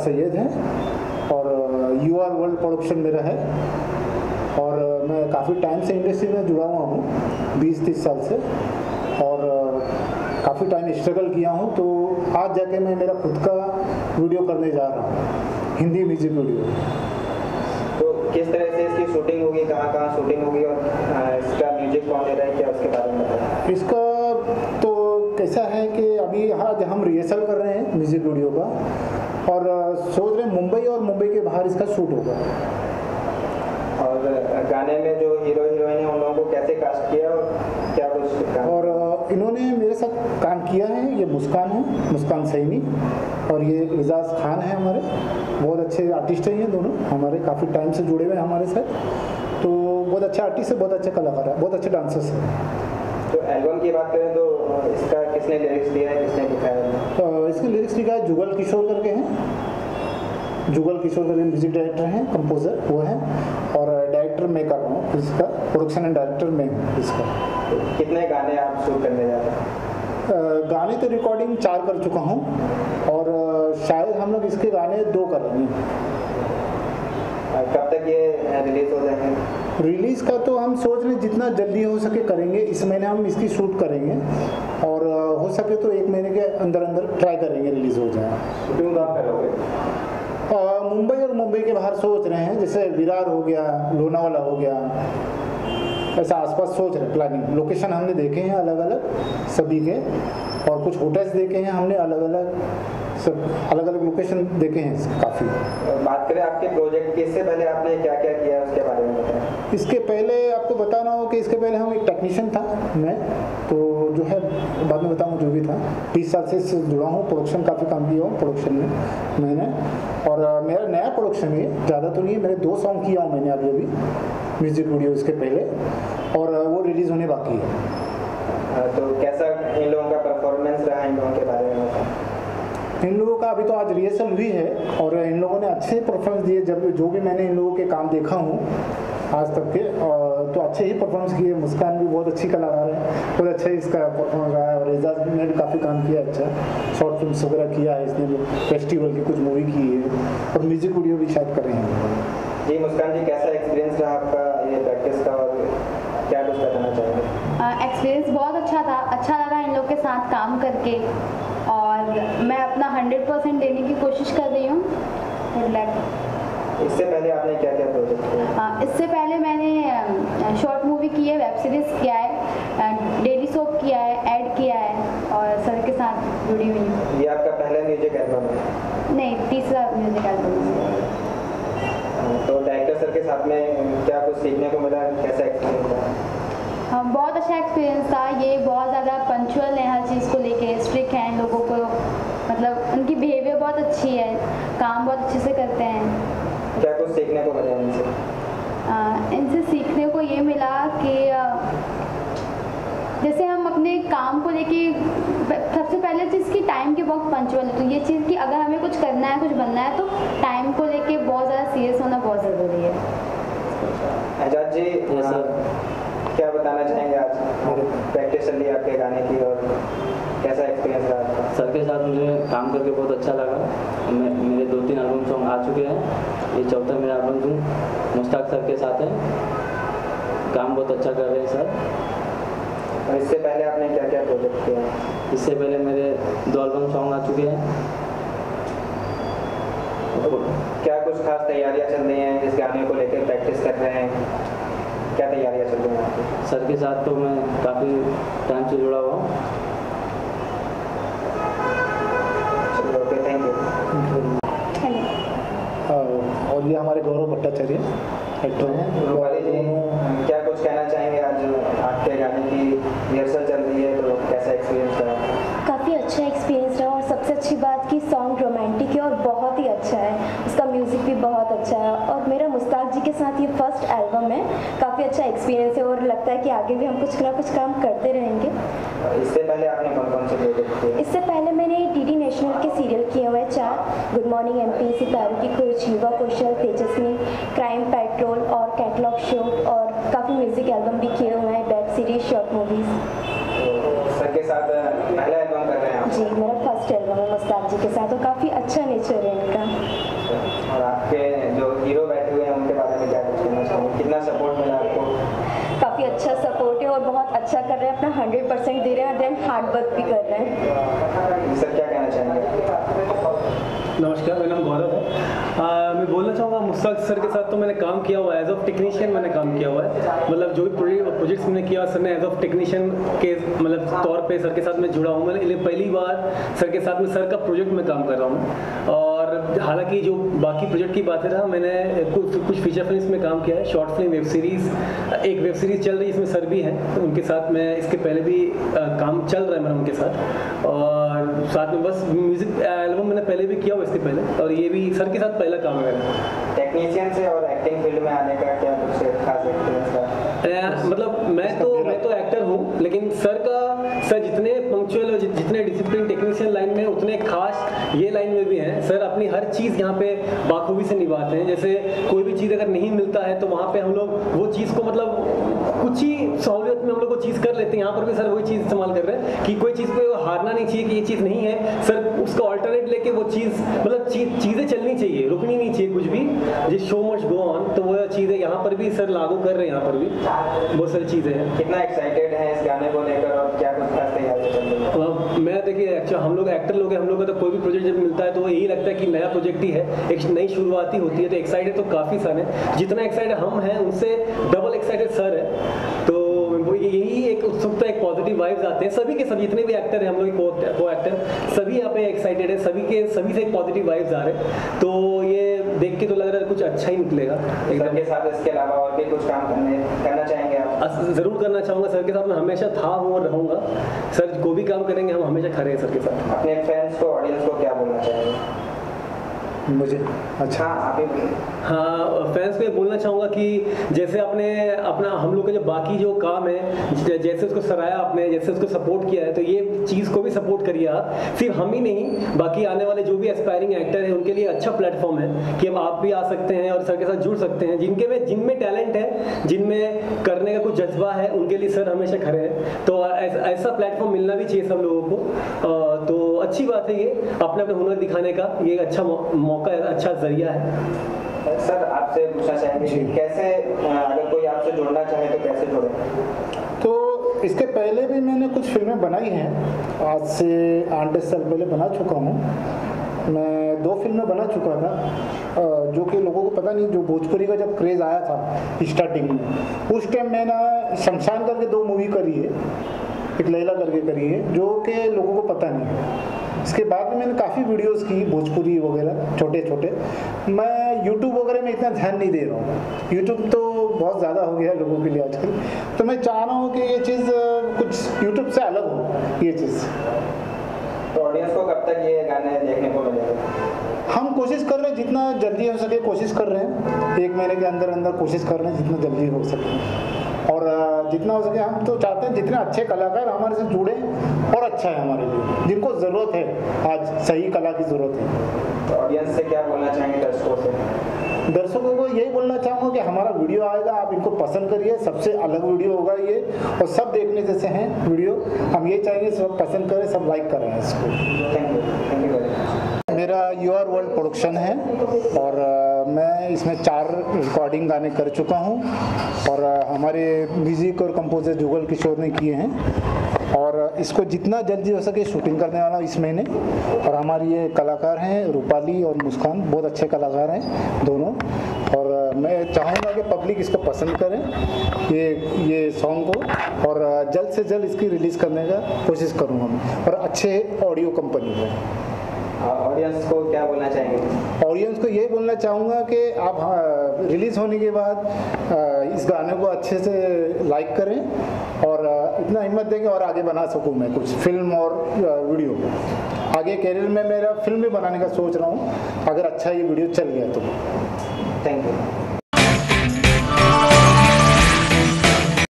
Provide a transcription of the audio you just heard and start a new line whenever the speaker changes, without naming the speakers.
सैयद है और UR world production मेरा है और मैं काफ़ी टाइम से इंडस्ट्री में जुड़ा हुआ हूँ, 20-30 साल से, और काफ़ी टाइम स्ट्रगल किया हूँ। तो आज जाके मैं मेरा खुद का वीडियो करने जा रहा हूँ, हिंदी म्यूजिक वीडियो।
तो किस तरह से इसकी शूटिंग होगी, कहाँ शूटिंग होगी और इसका म्यूजिक कौन दे रहा है, क्या उसके बारे में बताएं?
इसका तो कैसा है कि अभी आज हम रिहर्सल कर रहे हैं म्यूजिक वीडियो का और सोच रहे हैं मुंबई और मुंबई के बाहर इसका शूट होगा।
और गाने में जो हीरो हीरोइन है उन लोगों को कैसे कास्ट किया और क्या कुछ
और इन्होंने मेरे साथ काम किया है, ये मुस्कान है, मुस्कान सैनी, और ये एजाज खान है, हमारे बहुत अच्छे आर्टिस्ट हैं ये दोनों, हमारे काफ़ी टाइम से जुड़े हुए हैं हमारे साथ। तो बहुत अच्छे आर्टिस्ट है, बहुत अच्छे कलाकार है, बहुत अच्छे डांसर्स हैं।
तो एल्बम की बात करें तो इसका किसने लिरिक्स दिया है, किसने लिखा है?
तो इसके लिरिक्स लिखा है जुगल किशोर करके हैं, जुगल किशोर करके म्यूजिक डायरेक्टर हैं, कंपोजर वो हैं, और डायरेक्टर मैं कर रहा हूँ इसका, प्रोडक्शन एंड डायरेक्टर मैं हूँ इसका।
तो कितने गाने आप शूट करने जा रहे हैं?
गाने तो रिकॉर्डिंग 4 कर चुका हूँ और शायद हम लोग इसके गाने 2 कर रहे हैं।
कब तक ये रिलीज हो जाएंगे?
रिलीज़ का तो हम सोच रहे हैं जितना जल्दी हो सके करेंगे, इस महीने हम इसकी शूट करेंगे और हो सके तो 1 महीने के अंदर अंदर ट्राई करेंगे रिलीज़ हो जाए।
शूटिंग कहाँ करोगे?
मुंबई और मुंबई के बाहर सोच रहे हैं, जैसे विरार हो गया, लोनावाला हो गया, ऐसा आसपास सोच रहे हैं प्लानिंग। लोकेशन हमने देखे हैं अलग अलग सभी के, और कुछ होटल्स देखे हैं हमने अलग अलग, सब अलग अलग लोकेशन देखे हैं काफ़ी।
बात करें आपके प्रोजेक्ट की, इससे पहले आपने क्या क्या किया उसके बारे में बताएं।
इसके पहले आपको बताना हो कि इसके पहले हम एक टेक्नीशियन था मैं, तो जो है बाद में बताऊँ जो भी था, 30 साल से इससे जुड़ा हूँ, प्रोडक्शन काफ़ी काम किया हूँ प्रोडक्शन में मैंने, और मेरा नया प्रोडक्शन है, ज़्यादा तो नहीं है, मेरे 2 सॉन्ग किया हूँ मैंने अभी म्यूजिक वीडियो इसके पहले, और वो रिलीज़ होने बाकी है।
तो कैसा इन लोगों का परफॉर्मेंस रहा, इन लोगों के बारे में बताएं।
इन लोगों का अभी तो आज रिहर्सल हुई है और इन लोगों ने अच्छे परफॉर्मेंस दिए, जब जो भी मैंने इन लोगों के काम देखा हूँ आज तक के, तो अच्छे ही परफॉर्मेंस किए। मुस्कान भी बहुत अच्छी कलाकार है, बहुत अच्छा ही इसका परफॉर्मेंस रहा है, और एजाज ने भी काफ़ी काम किया है, अच्छा शॉर्ट फिल्म्स वगैरह किया है इसने, फेस्टिवल की कुछ मूवी की है और म्यूजिक वीडियो भी शायद कर रहे हैं।
जी मुस्कान जी, कैसा एक्सपीरियंस रहा आपका ये प्रैक्टिस का और क्या कुछ बताना चाहेंगे?
एक्सपीरियंस बहुत अच्छा था, अच्छा लगा इन लोग के साथ काम करके, और मैं अपना 100% देने की कोशिश कर रही हूँ। Good luck.
इससे पहले आपने क्या क्या प्रोजेक्ट किया?
इससे पहले मैंने शॉर्ट मूवी की है, वेब सीरीज़ किया है, डेली सोप किया है, ऐड किया है, और सर के साथ जुड़ी हुई हूँ।
ये आपका पहला म्यूजिक एल्बम है?
नहीं, 3रा म्यूजिक एल्बम है।
तो डायरेक्टर सर के साथ में क्या कुछ सीखने को मिला, कैसा एक्सपीरियंस था?
बहुत अच्छा एक्सपीरियंस था। ये बहुत ज़्यादा पंचुअल है, हर चीज़ को लेके स्ट्रिक्ट हैं लोगों को, मतलब उनकी बिहेवियर बहुत अच्छी है, काम बहुत अच्छे से करते हैं।
क्या कुछ सीखने को मिला इनसे?
इनसे सीखने को ये मिला कि जैसे हम अपने काम को लेके, सबसे पहले चीज़ की टाइम की बहुत पंचुअल है, तो ये चीज़ कि अगर हमें कुछ करना है, कुछ बनना है, तो टाइम को लेके बहुत ज़्यादा सीरियस होना बहुत ज़रूरी है।
एजाज जी, क्या बताना चाहेंगे? आज प्रैक्टिस चल रही है आपके गाने की और कैसा एक्सपीरियंस रहा आपका?
सर के साथ मुझे काम करके बहुत अच्छा लगा। मेरे 2-3 एल्बम सॉन्ग आ चुके हैं, ये 4था मेरा एल्बम दूँ मुश्ताक सर के साथ है, काम बहुत अच्छा कर रहे हैं सर।
और इससे पहले आपने क्या क्या प्रोजेक्ट किया?
इससे पहले मेरे 2 एल्बम सॉन्ग आ चुके हैं।
क्या कुछ खास तैयारियां चल रही हैं इस गाने को लेकर, प्रैक्टिस कर रहे हैं, क्या तैयारियां चल रही हैं आपकी?
सर के साथ तो मैं काफ़ी टाइम से जुड़ा हुआ हूँ।
चलो ओके, थैंक यू।
और ये हमारे गौरव भट्टाचार्य एक्टर हैं।
रूपाली जी, क्या कुछ कहना चाहेंगे? आज आपके गाने की रिहर्सल चल रही है, तो कैसा एक्सपीरियंस रहा?
काफ़ी अच्छा एक्सपीरियंस रहा, और सबसे अच्छी बात कि सॉन्ग रोमांटिक है और बहुत ही अच्छा है, उसका म्यूज़िक भी बहुत अच्छा है, और मेरा मुश्ताक जी के साथ ये फर्स्ट एल्बम है। काफ़ी अच्छा एक्सपीरियंस है और लगता है कि आगे भी हम कुछ ना कुछ काम करते रहेंगे।
इससे पहले आपने कौन कौन से प्रोजेक्ट किए?
इससे पहले मैंने डीडी नेशनल के सीरियल किए हुए हैं 4, गुड मॉर्निंग एमपी, सितारों की खोज, युवा कौशल, तेजस्वी, क्राइम पेट्रोल और कैटलॉग शो, और काफ़ी म्यूज़िक एल्बम भी किए हुए हैं, वेब सीरीज, शॉर्ट मूवीज़।
तो सर के साथ पहला एल्बम कर रहे हैं आप?
जी, मेरा फर्स्ट फर्स्ट एल्बम है मुस्ताक जी के साथ और काफ़ी अच्छा नेचर है इनका।
और आपके जो हीरो बैठे हुए हैं उनके बारे में क्या कुछ कहना चाहेंगे, कितना सपोर्ट मिला आपको?
काफ़ी अच्छा सपोर्ट है और बहुत अच्छा कर रहे हैं, अपना 100% दे रहे हैं, देन हार्ड वर्क भी कर रहे हैं।
सर क्या कहना चाहेंगे?
नमस्कार, मेरा नाम गौरव है। मैं बोलना चाहूँगा मुस्ताक सर के साथ तो मैंने काम किया हुआ है, एज ऑफ टेक्नीशियन मैंने काम किया हुआ है। मतलब जो भी प्रोजेक्ट्स मैंने किया सर ने एज ऑफ टेक्नीशियन के मतलब तौर पे सर के साथ मैं जुड़ा हूँ। मैंने पहली बार सर के साथ में सर का प्रोजेक्ट में काम कर रहा हूँ। और हालांकि जो बाकी प्रोजेक्ट की बातें रहा, मैंने कुछ फीचर फिल्म में काम किया है, शॉर्ट फिल्म, वेब सीरीज़। एक वेब सीरीज़ चल रही है इसमें सर भी हैं, तो उनके साथ मैं इसके पहले भी काम चल रहा है मेरा उनके साथ। और साथ में बस म्यूज़िक एल्बम मैंने पहले भी किया हुआ इसके पहले, और ये भी सर के साथ पहला काम है मेरा।
टेक्नीशियन से और एक्टिंग फील्ड में आने का क्या कुछ खास एक्सपीरियंस था?
मतलब मैं तो एक्टर हूँ, लेकिन सर जितने पंक्चुअल और जितने डिसिप्लिन टेक्नीशियन लाइन में, उतने खास ये लाइन में भी हैं। सर अपनी हर चीज़ यहाँ पे बाखूबी से निभाते हैं। जैसे कोई भी चीज़ अगर नहीं मिलता है तो वहाँ पे हम लोग वो चीज़ को मतलब कुछ ही सहूलियत में हम लोग वो चीज़ कर लेते हैं। यहाँ पर भी सर वही चीज़ इस्तेमाल कर रहे हैं कि कोई चीज़ पे हारना नहीं चाहिए कि ये चीज़ नहीं है, सर उसका ऑल्टरनेट लेके वो चीज़ मतलब चीज़ें चलनी चाहिए, रुकनी नहीं चाहिए कुछ भी, जिस शो मस्ट गो ऑन। तो वो चीज़ें यहाँ पर भी सर लागू कर रहे हैं, यहाँ पर भी बहुत सारी चीज़ें हैं।
कितना एक्साइटेड हैं इस गाने को लेकर और क्या कुछ खास तैयारी चल रही है?
मैं देखिए एक्चुअली हम लोग एक्टर लोग हैं, हम लोग का तो कोई भी प्रोजेक्ट जब मिलता है तो यही लगता है कि नया प्रोजेक्ट ही है, एक नई शुरुआती होती है। तो एक्साइटेड तो काफ़ी सारे, जितना एक्साइटेड हम हैं उनसे डबल एक्साइटेड सर है। तो यही एक उत्सुकता, एक पॉजिटिव वाइब्स आते हैं सभी के सभी, जितने भी एक्टर हैं हम लोग को एक्टर सभी यहाँ पे एक्साइटेड है, सभी से एक पॉजिटिव वाइब्स आ रहे हैं। तो ये देख के तो लग रहा है कुछ अच्छा ही निकलेगा।
सर के साथ इसके अलावा और भी कुछ काम करना चाहेंगे आप?
ज़रूर करना चाहूँगा। सर के साथ मैं हमेशा था हूँ और रहूँगा। सर को भी काम करेंगे, हम हमेशा खड़े हैं सर के साथ।
अपने फैंस को, ऑडियंस को क्या बोलना चाहेंगे?
मुझे अच्छा
आप ही बोलिए।
हाँ, फैंस को ये बोलना चाहूँगा कि जैसे अपना हम लोग का जो बाकी जो काम है, जैसे उसको सराहा आपने, जैसे उसको सपोर्ट किया है, तो ये चीज़ को भी सपोर्ट करिए आप। सिर्फ हम ही नहीं, बाकी आने वाले जो भी एस्पायरिंग एक्टर हैं उनके लिए अच्छा प्लेटफॉर्म है कि अब आप भी आ सकते हैं और सर के साथ जुड़ सकते हैं। जिनमें टैलेंट है, जिनमें करने का कुछ जज्बा है, उनके लिए सर हमेशा खड़े हैं। तो ऐसा प्लेटफॉर्म मिलना भी चाहिए सब लोगों को। तो अच्छी बात है, ये अपने हुनर दिखाने का ये अच्छा मौका है, अच्छा जरिया है।
सर आपसे पूछना चाहेंगे कि कैसे, अगर कोई आपसे जुड़ना चाहे तो कैसे जुड़े?
तो इसके पहले भी मैंने कुछ फिल्में बनाई हैं, आज से 8-10 साल पहले बना चुका हूँ। मैं 2 फिल्में बना चुका था, जो कि लोगों को पता नहीं, जो भोजपुरी का जब क्रेज़ आया था स्टार्टिंग में, उस टाइम मैंने शमशान करके 2 मूवी करी है, एक लैला करके करी है, जो कि लोगों को पता नहीं है। इसके बाद में मैंने काफ़ी वीडियोस की भोजपुरी वगैरह छोटे छोटे। मैं यूट्यूब वगैरह में इतना ध्यान नहीं दे रहा हूँ, यूट्यूब तो बहुत ज़्यादा हो गया लोगों के लिए आजकल। तो मैं चाह रहा हूँ कि ये चीज़ कुछ यूट्यूब से अलग हो, ये चीज़।
तो ऑडियंस को कब तक ये गाने देखने को मिलेगा?
हम कोशिश कर रहे हैं, जितना जल्दी हो सके कोशिश कर रहे हैं, 1 महीने के अंदर अंदर कोशिश कर रहे हैं जितना जल्दी हो सके। और जितना हो सके हम तो चाहते हैं जितने अच्छे कलाकार हमारे से जुड़े और अच्छा है हमारे लिए, जिनको ज़रूरत है, आज सही कला की ज़रूरत है।
तो ऑडियंस से क्या बोलना चाहेंगे दर्शकों से?
दर्शकों को यही बोलना चाहूँगा कि हमारा वीडियो आएगा, आप इनको पसंद करिए, सबसे अलग वीडियो होगा ये, और सब देखने जैसे हैं वीडियो। हम ये चाहेंगे सब पसंद करें, सब लाइक करें इसको।
Thank you very much.
मेरा योर वर्ल्ड प्रोडक्शन है और मैं इसमें 4 रिकॉर्डिंग गाने कर चुका हूँ और हमारे म्यूज़िक और कंपोजर जुगल किशोर ने किए हैं और इसको जितना जल्दी हो सके शूटिंग करने वाला हूँ इस महीने। और हमारी ये कलाकार हैं रूपाली और मुस्कान, बहुत अच्छे कलाकार हैं दोनों, और मैं चाहूँगा कि पब्लिक इसको पसंद करें ये सॉन्ग को, और जल्द से जल्द इसकी रिलीज़ करने का कोशिश करूँगा मैं, और अच्छे ऑडियो कंपनी में।
ऑडियंस को क्या बोलना चाहेंगे?
ऑडियंस को यही बोलना चाहूँगा कि आप रिलीज़ होने के बाद इस गाने को अच्छे से लाइक करें और इतना हिम्मत दें कि और आगे बना सकूँ मैं कुछ फिल्म और वीडियो। आगे कैरियर में मेरा फिल्म भी बनाने का सोच रहा हूँ, अगर अच्छा ये वीडियो चल गया तो।
Thank you.